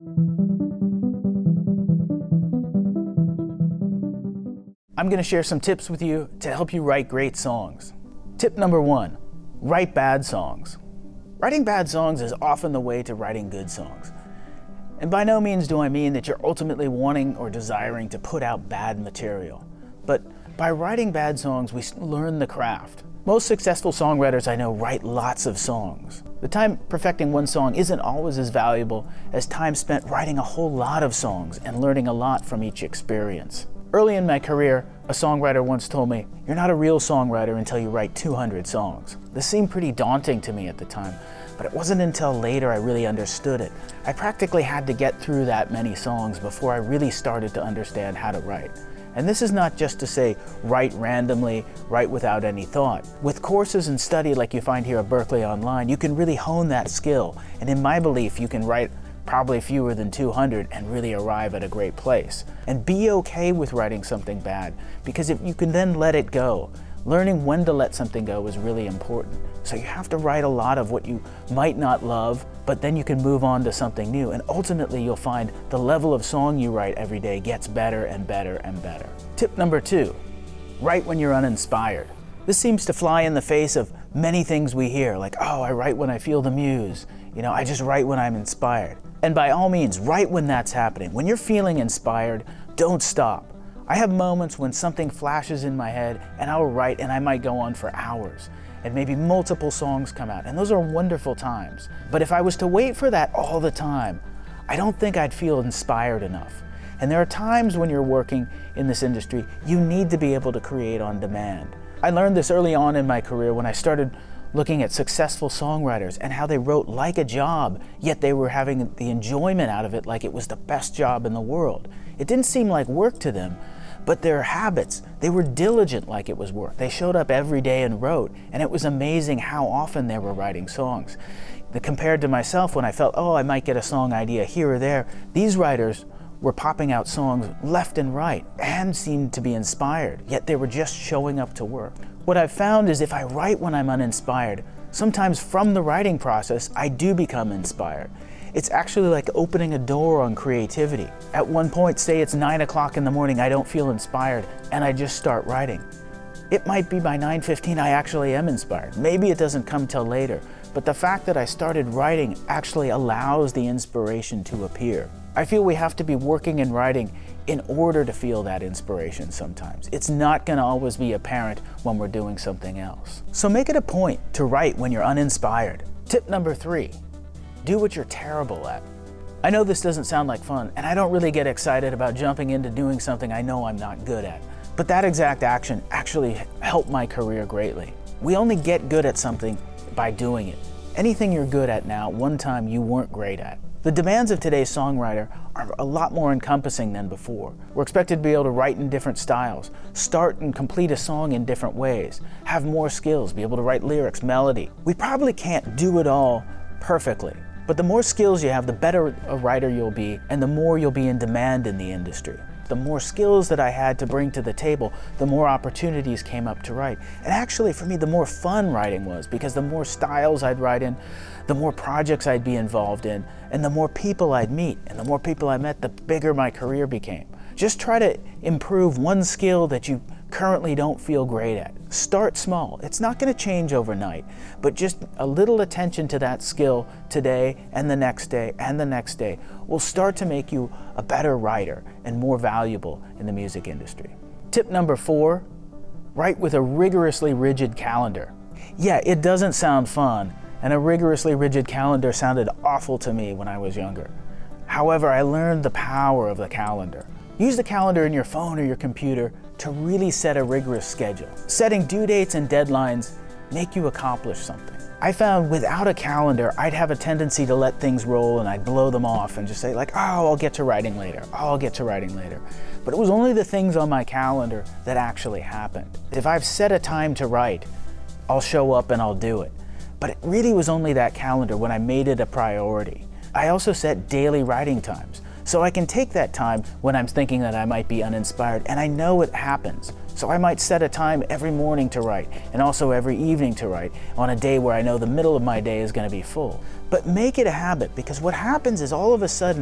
I'm going to share some tips with you to help you write great songs. Tip number 1, write bad songs. Writing bad songs is often the way to writing good songs. And by no means do I mean that you're ultimately wanting or desiring to put out bad material. But by writing bad songs, we learn the craft. Most successful songwriters I know write lots of songs. The time perfecting one song isn't always as valuable as time spent writing a whole lot of songs and learning a lot from each experience. Early in my career, a songwriter once told me, "You're not a real songwriter until you write 200 songs." This seemed pretty daunting to me at the time, but it wasn't until later I really understood it. I practically had to get through that many songs before I really started to understand how to write. And this is not just to say, write randomly, write without any thought. With courses and study like you find here at Berklee Online, you can really hone that skill. And in my belief, you can write probably fewer than 200 and really arrive at a great place. And be okay with writing something bad, because if you can then let it go. Learning when to let something go is really important. So you have to write a lot of what you might not love, but then you can move on to something new. And ultimately you'll find the level of song you write every day gets better and better and better. Tip number 2, write when you're uninspired. This seems to fly in the face of many things we hear, like, oh, I write when I feel the muse. I just write when I'm inspired. And by all means, write when that's happening. When you're feeling inspired, don't stop. I have moments when something flashes in my head and I'll write and I might go on for hours and maybe multiple songs come out, and those are wonderful times. But if I was to wait for that all the time, I don't think I'd feel inspired enough. And there are times when you're working in this industry, you need to be able to create on demand. I learned this early on in my career when I started looking at successful songwriters and how they wrote like a job, yet they were having the enjoyment out of it like it was the best job in the world. It didn't seem like work to them, but their habits, they were diligent like it was work. They showed up every day and wrote, and it was amazing how often they were writing songs. Compared to myself, when I felt, oh, I might get a song idea here or there, these writers were popping out songs left and right and seemed to be inspired, yet they were just showing up to work. What I've found is if I write when I'm uninspired, sometimes from the writing process, I do become inspired. It's actually like opening a door on creativity. At one point, say it's 9 o'clock in the morning, I don't feel inspired, and I just start writing. It might be by 9:15 I actually am inspired. Maybe it doesn't come till later, but the fact that I started writing actually allows the inspiration to appear. I feel we have to be working and writing in order to feel that inspiration sometimes. It's not going to always be apparent when we're doing something else. So make it a point to write when you're uninspired. Tip number 3, do what you're terrible at. I know this doesn't sound like fun, and I don't really get excited about jumping into doing something I know I'm not good at. But that exact action actually helped my career greatly. We only get good at something by doing it. Anything you're good at now, one time you weren't great at. The demands of today's songwriter are a lot more encompassing than before. We're expected to be able to write in different styles, start and complete a song in different ways, have more skills, be able to write lyrics, melody. We probably can't do it all perfectly, but the more skills you have, the better a writer you'll be, and the more you'll be in demand in the industry. The more skills that I had to bring to the table, the more opportunities came up to write. And actually, for me, the more fun writing was, because the more styles I'd write in, the more projects I'd be involved in, and the more people I'd meet. And the more people I met, the bigger my career became. Just try to improve one skill that you currently don't feel great at. Start small. It's not going to change overnight, but just a little attention to that skill today and the next day and the next day will start to make you a better writer and more valuable in the music industry. Tip number 4, write with a rigorously rigid calendar. Yeah, it doesn't sound fun, and a rigorously rigid calendar sounded awful to me when I was younger. However, I learned the power of the calendar. Use the calendar in your phone or your computer to really set a rigorous schedule. Setting due dates and deadlines make you accomplish something. I found without a calendar, I'd have a tendency to let things roll and I'd blow them off and just say like, oh, I'll get to writing later. Oh, I'll get to writing later. But it was only the things on my calendar that actually happened. If I've set a time to write, I'll show up and I'll do it. But it really was only that calendar when I made it a priority. I also set daily writing times. So I can take that time when I'm thinking that I might be uninspired, and I know it happens. So I might set a time every morning to write, and also every evening to write, on a day where I know the middle of my day is going to be full. But make it a habit, because what happens is all of a sudden,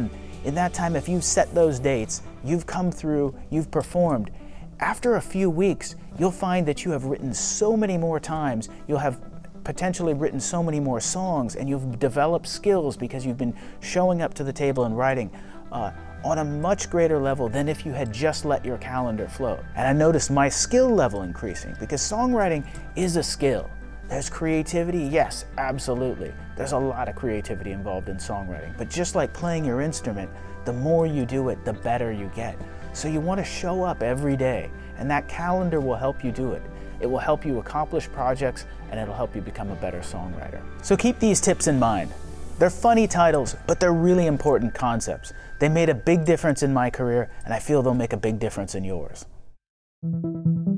In that time, if you've set those dates, you've come through, you've performed, after a few weeks, you'll find that you have written so many more times, you'll have potentially written so many more songs, and you've developed skills because you've been showing up to the table and writing on a much greater level than if you had just let your calendar flow. And I noticed my skill level increasing because songwriting is a skill. There's creativity, yes, absolutely. There's a lot of creativity involved in songwriting, but just like playing your instrument, the more you do it, the better you get. So you want to show up every day, and that calendar will help you do it. It will help you accomplish projects, and it'll help you become a better songwriter. So keep these tips in mind. They're funny titles, but they're really important concepts. They made a big difference in my career, and I feel they'll make a big difference in yours.